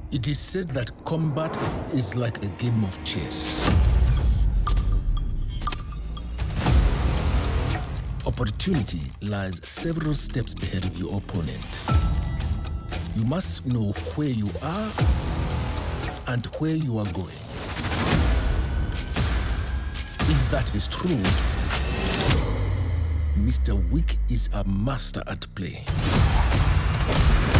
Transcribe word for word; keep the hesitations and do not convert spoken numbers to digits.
It is said that combat is like a game of chess. Opportunity lies several steps ahead of your opponent. You must know where you are and where you are going. If that is true, Mister Wick is a master at play.